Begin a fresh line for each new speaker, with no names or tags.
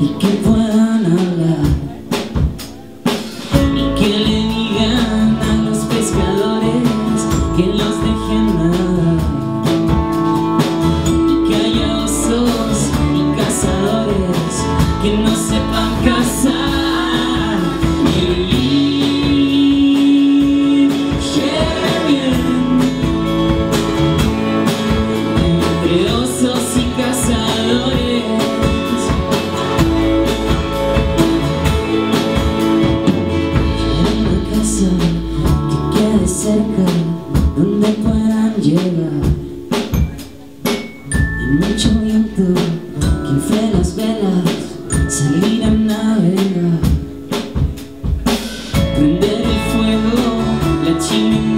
y que puedan hablar y que le digan a los pescadores que los dejen nadar, y que haya osos y cazadores que no sepan cazar. Y entre osos y cazadores quiero una casa que quede cerca, donde puedan llegar, y mucho viento que infle las velas, salir a navegar, prender el fuego, la chimenea